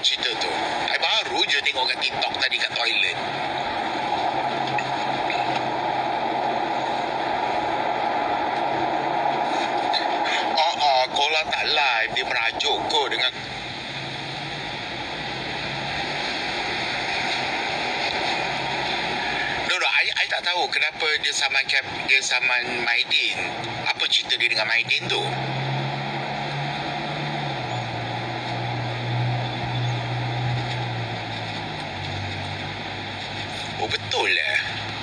cerita tu? I baru je tengok kat TikTok tadi kat toilet. Kola tak live, dia merajuk ko dengan I tak tahu kenapa dia saman Mydin. Apa cerita dia dengan Mydin tu? Oh betul lah.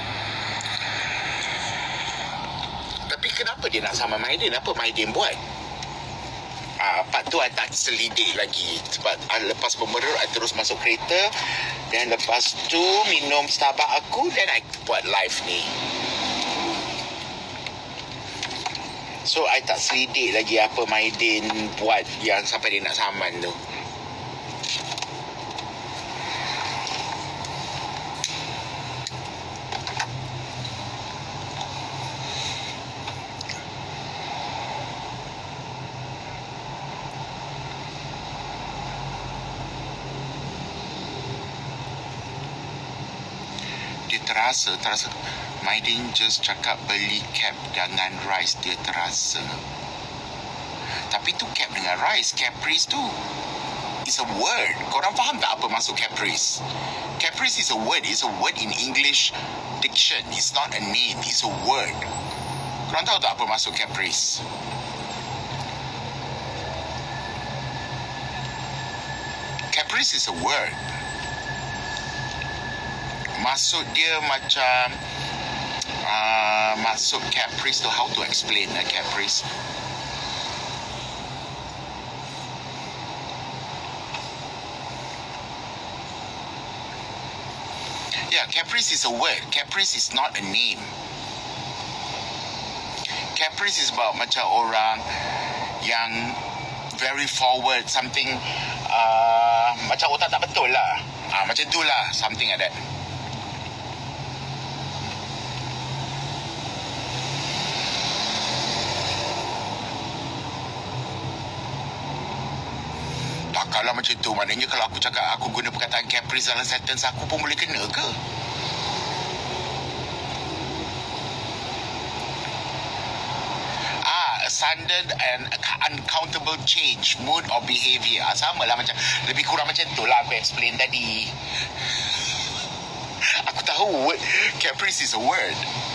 Tapi kenapa dia nak sama Mydin? Apa Mydin buat? Part tu I tak selidik lagi. Sebab lepas pemerut I terus masuk kereta. Dan lepas tu minum Starbucks aku. Dan I buat live ni. So I tak selidik lagi apa Mydin buat yang sampai dia nak saman tu. Dia terasa Mydin just cakap beli cap dengan rice. Dia terasa. Tapi tu cap dengan rice, Caprice tu is a word. Korang faham tak apa maksud Caprice? Caprice is a word. It's a word in English diction. It's not a name. It's a word. Korang tahu tak apa maksud Caprice? Caprice is a word. Maksud dia macam maksud Caprice tu, how to explain Caprice? Yeah, Caprice is a word. Caprice is not a name. Caprice is about macam orang yang very forward, something macam otak tak betul lah. Macam tu lah, something like that. Kalau macam tu, maknanya kalau aku cakap aku guna perkataan Caprice dalam sentence aku pun boleh kena ke? A sudden and uncountable change, mood or behaviour. Sama lah macam, lebih kurang macam tu lah aku explain tadi. Aku tahu word Caprice is a word.